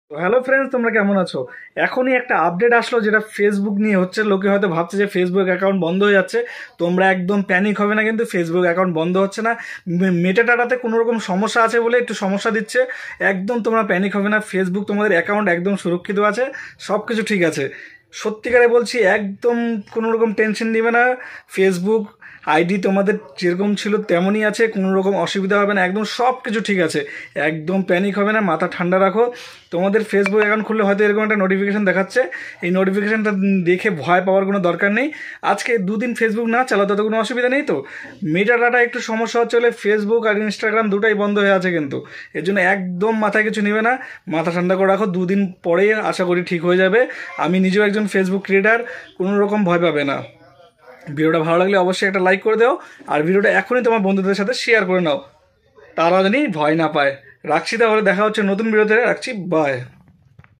তো hello friends, তোমরা কেমন আছো? এখনই একটা আপডেট আসলো যেটা ফেসবুক নিয়ে হচ্ছে। লোকে হয়তো ভাবছে যে ফেসবুক অ্যাকাউন্ট বন্ধ হয়ে যাচ্ছে। তোমরা একদম প্যানিক হবে না, কিন্তু ফেসবুক অ্যাকাউন্ট বন্ধ হচ্ছে না। মেটাডাটাতে কোনো রকম সমস্যা আছে বলে একটু সমস্যা দিচ্ছে। একদম তোমরা প্যানিক হবে না, ফেসবুক তোমাদের অ্যাকাউন্ট একদম সুরক্ষিত আছে, সব কিছু ঠিক আছে। সত্যিকারে বলছি, একদম কোনো রকম টেনশন নিবে না। ফেসবুক আইডি তোমাদের যেরকম ছিল তেমনই আছে, কোনো রকম অসুবিধা হবে না, একদম সব কিছু ঠিক আছে। একদম প্যানিক হবে না, মাথা ঠান্ডা রাখো। তোমাদের ফেসবুক অ্যাকাউন্ট খুললে হয়তো এরকম একটা নোটিফিকেশান দেখাচ্ছে। এই নোটিফিকেশানটা দেখে ভয় পাওয়ার কোনো দরকার নেই। আজকে দুদিন ফেসবুক না চালাও তাতে কোনো অসুবিধা নেই। তো মেটা ডাটা একটু সমস্যা হচ্ছে বলে ফেসবুক আর ইনস্টাগ্রাম দুটাই বন্ধ হয়ে আছে, কিন্তু এর জন্য একদম মাথায় কিছু নেবে না, মাথা ঠান্ডা করে রাখো। দুদিন পরেই আশা করি ঠিক হয়ে যাবে। আমি নিজেও একজন ফেসবুক ক্রিয়েটার, কোনো রকম ভয় পাবে না। ভিডিওটা ভালো লাগলে অবশ্যই একটা লাইক করে দাও, আর ভিডিওটা এখনই তোমার বন্ধুদের সাথে শেয়ার করে নাও, তারা জানি ভয় না পায়। রাখছি, তাহলে দেখা হচ্ছে নতুন ভিডিওতে। রাখছি, বাই।